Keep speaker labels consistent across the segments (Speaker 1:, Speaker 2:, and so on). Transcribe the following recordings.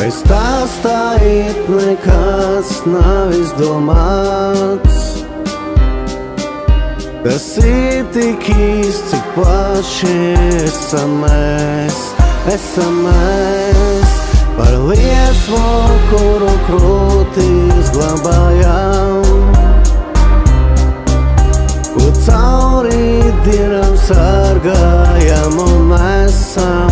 Speaker 1: Šai stāstā it nekas nav izdomāts. Tas ir tik īsts, cik plaši esam mēs. Par liesmu, kuru krūtīs glabājam, ko cauri dienām sargājam un nesam.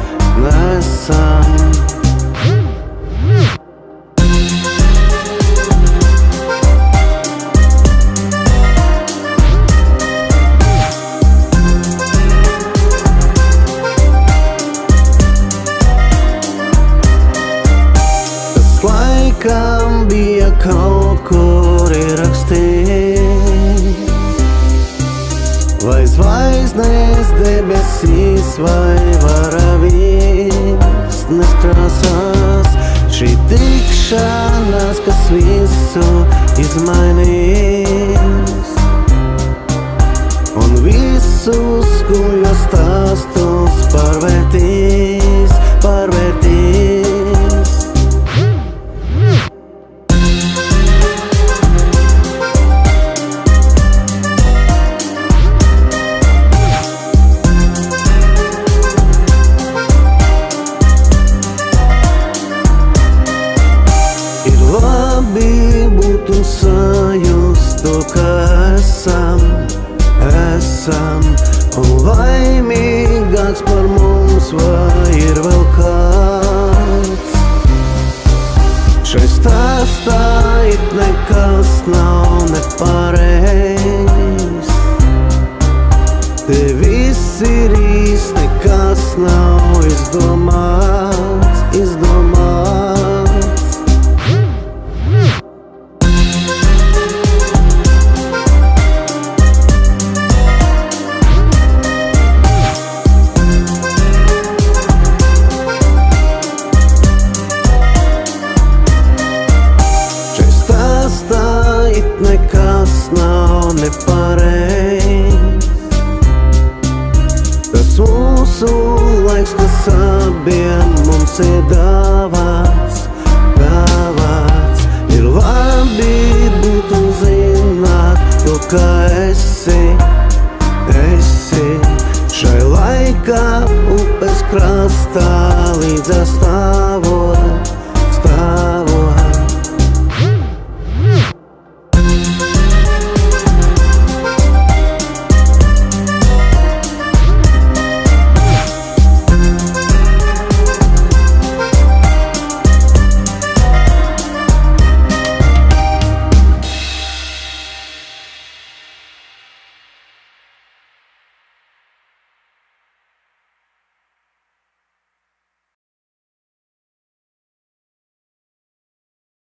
Speaker 1: Laikam bija kaut kur ierakstīts, vai zvaigznes debesīs, vai varavīksnes krāsās. Šī tikšanās, kas visu izmainīs, un visus guļos stāstus pārvērtīs. Labi būtu sajust to, ka esam, un laimīgāks par mums vai ir vēl kāds. Šai stāstā it nekas nav nepareizs. Te viss ir īsts, nekas nav izdomāts. Nekas nav nepareizs. Tas mūsu laiks, kas abiem mums ir dāvāts. Ir labi būtu zināt to, ka esi šai laikā upes krastā līdz